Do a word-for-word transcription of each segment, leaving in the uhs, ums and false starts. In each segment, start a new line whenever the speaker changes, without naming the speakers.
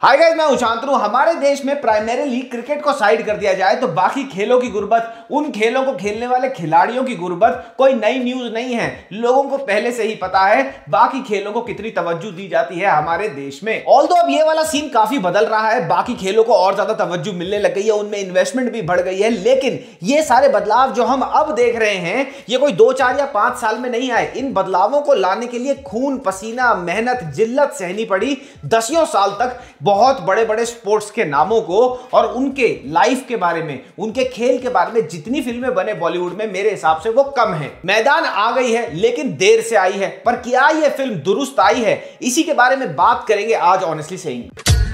Hi guys, मैं शांतनु। हमारे देश में प्राइमरीली क्रिकेट को साइड कर दिया जाए तो बाकी खेलों की गुर्बत, उन खेलों को खेलने वाले खिलाड़ियों की गुर्बत कोई नई न्यूज नहीं है। लोगों को पहले से ही पता है बाकी खेलों को कितनी तवज्जो दी जाती है हमारे देश में। ऑल्दो अब ये वाला सीन काफी बदल रहा है, बाकी खेलों को और ज्यादा तवज्जो मिलने लग गई है, उनमें इन्वेस्टमेंट भी बढ़ गई है। लेकिन ये सारे बदलाव जो हम अब देख रहे हैं ये कोई दो चार या पांच साल में नहीं आए। इन बदलावों को लाने के लिए खून पसीना, मेहनत, जिल्लत सहनी पड़ी। दसियों साल तक बहुत बड़े बड़े स्पोर्ट्स के नामों को और उनके लाइफ के बारे में, उनके खेल के बारे में जितनी फिल्में बने बॉलीवुड में, मेरे हिसाब से वो कम है। मैदान आ गई है लेकिन देर से आई है, पर क्या ये फिल्म दुरुस्त आई है, इसी के बारे में बात करेंगे आज ऑनेस्टली सेइंग।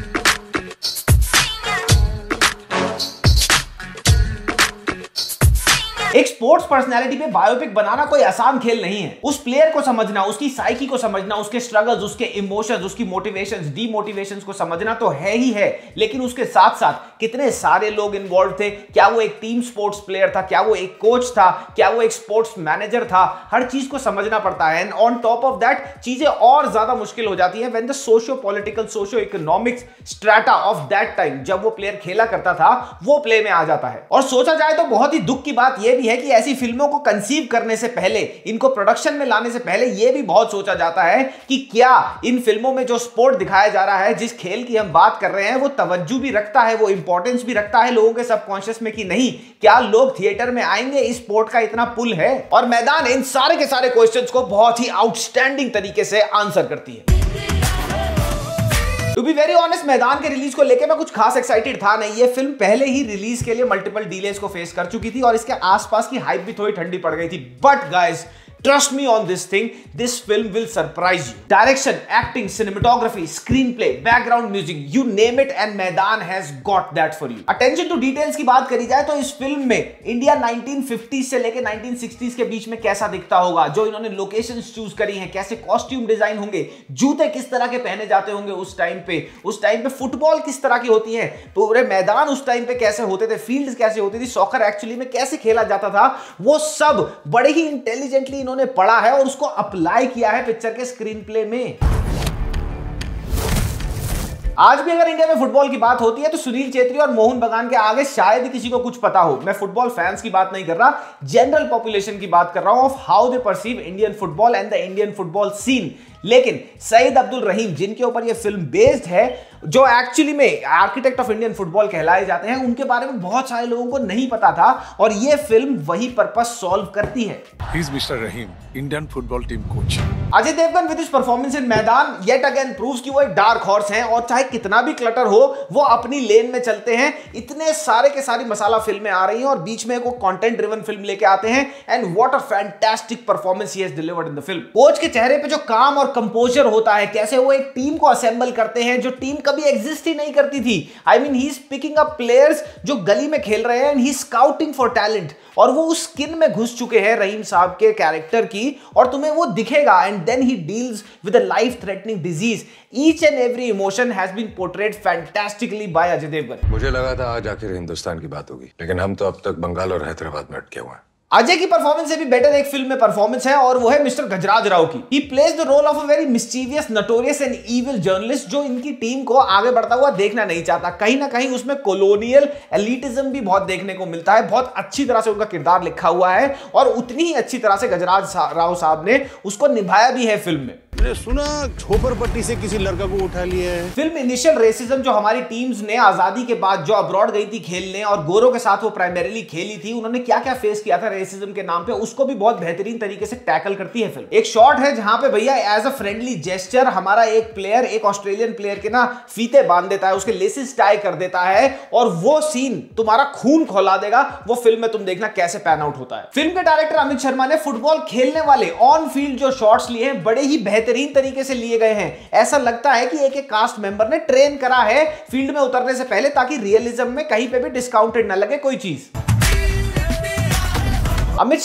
एक स्पोर्ट्स पर्सनालिटी पे बायोपिक बनाना कोई आसान खेल नहीं है। उस प्लेयर को समझना, उसकी साइकी को समझना, उसके स्ट्रगल्स, उसके इमोशंस, उसकी मोटिवेशंस, डीमोटिवेशंस को समझना तो है ही है, लेकिन उसके साथ साथ कितने सारे लोग इन्वॉल्व थे। क्या वो एक टीम स्पोर्ट्स प्लेयर था, क्या वो एक कोच था, क्या वो एक स्पोर्ट्स मैनेजर था, हर चीज को समझना पड़ता है। And on top of that चीजें और ज्यादा मुश्किल हो जाती है when the socio political, socio economics strata of that time, जब वो प्लेयर खेला करता था, वो प्ले में आ जाता है। और सोचा जाए तो बहुत ही दुख की बात यह है कि ऐसी फिल्मों को कंसीव करने से पहले, इनको प्रोडक्शन में लाने से पहले यह भी बहुत सोचा जाता है कि क्या इन फिल्मों में जो स्पोर्ट दिखाया जा रहा है, जिस खेल की हम बात कर रहे हैं, वो तवज्जो भी रखता है, वो इंपॉर्टेंस भी रखता है लोगों के सबकॉन्शियस में कि नहीं। क्या लोग थिएटर में आएंगे, इस स्पोर्ट का इतना पुल है। और मैदान इन सारे के सारे क्वेश्चंस को बहुत ही आउटस्टैंडिंग तरीके से आंसर करती है। टू बी वेरी ऑनेस्ट, मैदान के रिलीज को लेकर मैं कुछ खास एक्साइटेड था नहीं। ये फिल्म पहले ही रिलीज के लिए मल्टीपल डिलेज को फेस कर चुकी थी और इसके आसपास की हाइप भी थोड़ी ठंडी पड़ गई थी। But guys, trust me on this thing, this film will surprise you. Direction, acting, cinematography, screenplay, background music, you name it and मैदान has got that for you. Attention to details की बात करी जाए तो इस फिल्म में India nineteen fifty से लेके नाइनटीन सिक्सटीज़ के बीच में कैसा दिखता होगा, जो इन्होंने लोकेशंस चूज करी हैं, कैसे कॉस्ट्यूम डिजाइन होंगे, जूते किस तरह के पहने जाते होंगे उस टाइम पे, उस टाइम पे फुटबॉल किस तरह की होती है, पूरे मैदान उस टाइम पे कैसे होते थे, फील्ड्स कैसे होती थी, सॉकर एक्चुअली में कैसे खेला जाता था, वो सब बड़े ही इंटेलिजेंटली उन्होंने पढ़ा है और उसको अप्लाई किया है पिक्चर के स्क्रीन प्ले में। आज भी अगर इंडिया में फुटबॉल की बात होती है तो सुनील चेत्री और मोहन बगान के आगे शायद ही किसी को कुछ पता हो। मैं फुटबॉल फैंस की बात नहीं कर रहा, जनरल पॉपुलेशन की बात कर रहा हूं, of how they perceive Indian football and the Indian football scene. लेकिन सईद अब्दुल रहीम, जिनके ऊपर यह फिल्म बेस्ड है, जो एक्चुअली में आर्किटेक्ट ऑफ इंडियन फुटबॉल कहलाए जाते हैं, उनके बारे में बहुत सारे लोगों को नहीं पता था और यह फिल्म वही पर्पस सॉल्व करती है।
He is mister Rahim, Indian football team coach.
Ajay Devgn with his performance in Maidaan yet again proves कि वो एक डार्क हॉर्स हैं और चाहे कितना भी क्लटर हो, वो अपनी लेन में चलते हैं। इतने सारे के सारी मसाला फिल्में आ रही हैं और बीच में वो कंटेंट ड्रिवन फिल्म लेके आते हैं। And what a fantastic performance he has delivered in the film. Coach के चेहरे पे जो काम और कंपोजर होता है, कैसे वो एक टीम को असेंबल करते हैं जो टीम कभी एग्जिस्ट ही नहीं करती थी। I mean he is picking up players जो गली में खेल रहे हैं and he is scouting for talent, और वो उस स्किन में घुस चुके हैं रहीम साहब के कैरेक्टर की, और तुम्हें वो दिखेगा। And then he deals with a life threatening disease. Each and every emotion has been portrayed fantastically by Ajay Devgn.
मुझे लगा था आज आखिर हिंदुस्तान की बात होगी, लेकिन हम तो अब तक बंगाल और हैदराबाद में अटके हुए हैं।
अजय की परफॉर्मेंस से भी बेटर एक फिल्म में परफॉर्मेंस है और वो है मिस्टर गजराज राव की। He plays the role of a very mischievous, notorious and evil journalist जो इनकी टीम को आगे बढ़ता हुआ देखना नहीं चाहता। कहीं ना कहीं उसमें कॉलोनियल एलिटिज्म भी बहुत देखने को मिलता है। बहुत अच्छी तरह से उनका किरदार लिखा हुआ है और उतनी ही अच्छी तरह से गजराज राव साहब ने उसको निभाया भी है फिल्म में।
मैंने सुना झोपड़पट्टी से किसी लड़का को उठा लिया है।
फिल्म इनिशियल रेसिज्म जो हमारी टीम्स ने आजादी के बाद जो अब्रॉड गई थी खेलने और गोरों के साथ वो प्राइमरीली खेली थी, उन्होंने क्या क्या फेस किया था रेसिज्म के नाम पे, उसको भी बहुत बेहतरीन तरीके से टैकल करती है फिल्म। एक शॉट है जहां पे भैया एज अ फ्रेंडली जेस्चर हमारा एक प्लेयर, एक ऑस्ट्रेलियन प्लेयर के ना फीते बांध देता है, उसके लेसिस टाई कर देता है, और वो सीन तुम्हारा खून खौला देगा। वो फिल्म में तुम देखना कैसे पैन आउट होता है। फिल्म के डायरेक्टर अमित शर्मा ने फुटबॉल खेलने वाले ऑन फील्ड जो शॉट्स लिए हैं, बड़े ही बेहतरीन तरीके से लिए गए हैं। ऐसा लगता है कि एक एक कास्ट मेंबर ने ट्रेन करा है फील्ड में उतरने से पहले, ताकि रियलिज्म में कहीं पे भी डिस्काउंटेड ना लगे कोई चीज। अमित शर्मा ने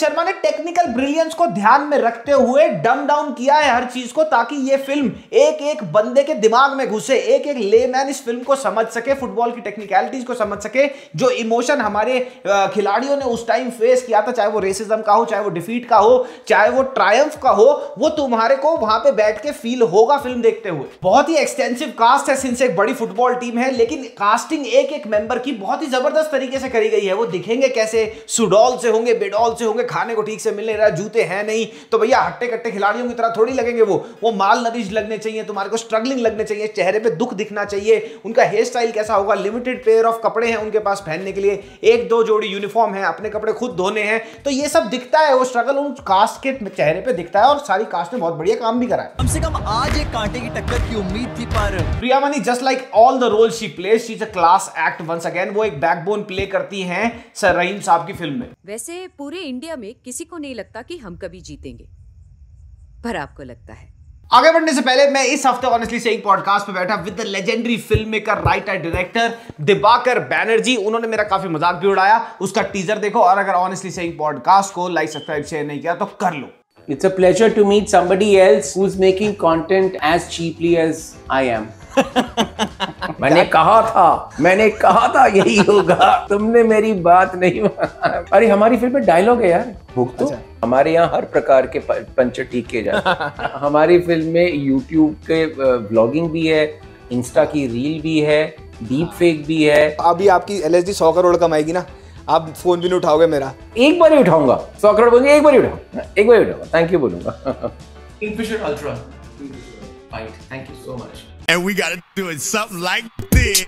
टेक्निकल ब्रिलियंस को ध्यान में रखते हुए डम डाउन किया है हर चीज को, ताकि ये फिल्म एक एक बंदे के दिमाग में घुसे, एक एक लेमैन इस फिल्म को समझ सके, फुटबॉल की टेक्निकलिटीज को समझ सके, जो इमोशन हमारे खिलाड़ियों ने उस टाइम फेस किया था, चाहे वो रेसिज्म का हो, चाहे वो डिफीट का हो, चाहे वो ट्रायम्फ का हो, वो तुम्हारे को वहां पे बैठ के फील होगा फिल्म देखते हुए। बहुत ही एक्सटेंसिव कास्ट है सिंस एक बड़ी फुटबॉल टीम है, लेकिन कास्टिंग एक एक मेंबर की बहुत ही जबरदस्त तरीके से करी गई है। वो दिखेंगे कैसे, सुडौल से होंगे, बेडौल से होंगे, खाने को ठीक से मिल नहीं रहा, जूते हैं नहीं, तो भैया हट्टे कट्टे खिलाड़ियों की तरह थोड़ी लगेंगे। वो वो माल नरिश लगने चाहिए, तुम्हारे को स्ट्रगलिंग लगने चाहिए, चेहरे पे दुख दिखना चाहिए। उनका हेयर स्टाइल कैसा होगा, लिमिटेड पेयर ऑफ कपड़े हैं उनके पास पहनने के लिए, एक दो जोड़ी यूनिफॉर्म है, अपने कपड़े खुद धोने हैं, तो ये सब दिखता है, वो स्ट्रगल उन कास्ट के चेहरे पे दिखता है। और सारी कास्ट ने बहुत बढ़िया काम भी करा है।
कम से कम आज एक कांटे की टक्कर की उम्मीद थी, पर
Priyamani just like all the role she plays, she is a class act once again. वो एक बैकबोन प्ले करती हैं सर रहीम साहब की फिल्म में।
वैसे पूरे इंडिया में किसी को नहीं लगता कि हम कभी जीतेंगे, पर आपको लगता है।
आगे बढ़ने से पहले मैं इस हफ्ते ऑनेस्टली सेइंग पॉडकास्ट पे बैठा with the legendary film maker, writer, director Dibakar Banerjee. उन्होंने मेरा काफी मजाक भी उड़ाया, उसका टीजर देखो। और अगर ऑनेस्टली सेइंग पॉडकास्ट को लाइक, सब्सक्राइब, शेयर नहीं किया तो कर लो।
It's a pleasure to meet somebody else who's making content as cheaply as I am. मैंने कहा था मैंने कहा था यही होगा, तुमने मेरी बात नहीं माना। अरे हमारी फिल्म में डायलॉग है यार, भूख तो अच्छा। हमारे यहाँ हर प्रकार के पंचर ठीक किए जाते हैं। हमारी फिल्म में यूट्यूब के व्लॉगिंग भी है, इंस्टा की रील भी है, डीप फेक भी है।
अभी आपकी एल एस डी सौ करोड़ कमाएगी ना, आप फोन भी नहीं उठाओगे मेरा।
एक बार ही उठाऊंगा, सौ करोड़ बोलेंगे, एक बार ही उठाऊंगा, एक बार ही उठाऊंगा, थैंक यू बोलूंगा। Kingfisher Ultra, right? Thank you so much.
And we gotta do it something like this.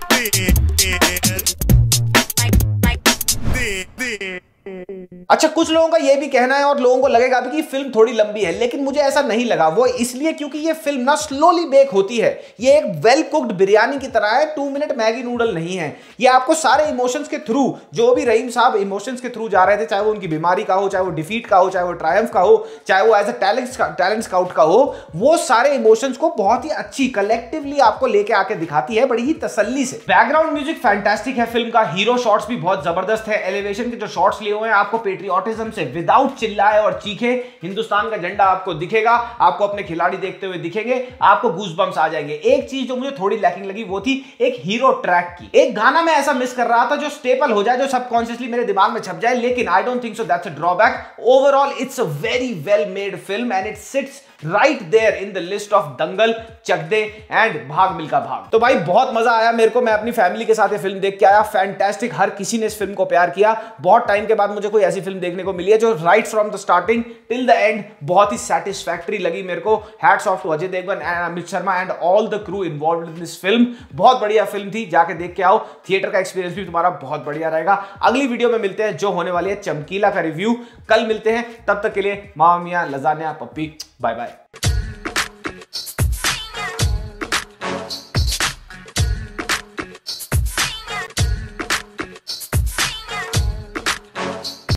Like this.
अच्छा, कुछ लोगों का यह भी कहना है और लोगों को लगेगा भी कि फिल्म थोड़ी लंबी है, लेकिन मुझे ऐसा नहीं लगा। वो इसलिए क्योंकि ये फिल्म ना स्लोली बेक होती है। ये एक वेल कुक्ड बिरयानी की तरह है, टू मिनट मैगी नूडल नहीं है। ये आपको सारे इमोशंस के थ्रू, जो भी रहीम साहब इमोशंस के थ्रू जा रहे थे, चाहे वो उनकी बीमारी का हो, चाहे वो डिफीट का हो, चाहे वो ट्रायम्फ का हो, चाहे वो as a talent talent scout का हो, वो सारे इमोशंस को बहुत ही अच्छी कलेक्टिवली आपको लेके आके दिखाती है बड़ी ही तसल्ली से। बैकग्राउंड म्यूजिक फैंटास्टिक है फिल्म का, हीरो शॉट्स भी बहुत जबरदस्त है। एलिवेशन के जो शॉट्स लिए हुए हैं, आपको पेट्रियोटिज्म से विदाउट चिल्लाए और चीखे हिंदुस्तान का झंडा आपको दिखेगा, आपको अपने खिलाड़ी देखते हुए दिखेंगे, आपको गूज़बम्स आ जाएंगे। एक चीज जो मुझे थोड़ी लैकिंग लगी वो थी एक हीरो ट्रैक की। एक गाना मैं ऐसा मिस कर रहा था जो स्टेपल हो जाए, जो सबकॉन्शियसली मेरे दिमाग में छप जाए, लेकिन I don't think so, that's a drawback. Overall it's a very well made film and it sits right there in the list of Dangal, Chak De and Bhaag Milkha भाग। तो भाई बहुत मजा आया मेरे को, मैं अपनी फैमिली के साथ ये फिल्म देख के आया। फैंटास्टिक, हर किसी ने इस फिल्म को प्यार किया। बहुत टाइम के बाद मुझे कोई ऐसी फिल्म देखने को मिली है जो right from the starting till the end बहुत ही सैटिस्फैक्टरी लगी मेरे को। Hats off to Ajay Devgn and Amit Sharma and all the crew involved in this film. बहुत बढ़िया फिल्म थी, जाके देख के आओ। थिएटर का एक्सपीरियंस भी तुम्हारा बहुत बढ़िया रहेगा। अगली वीडियो में मिलते हैं जो होने वाली है चमकीला का रिव्यू। कल मिलते हैं, तब तक के लिए मामा मियां, लजानिया, पप्पी, बाय बाय।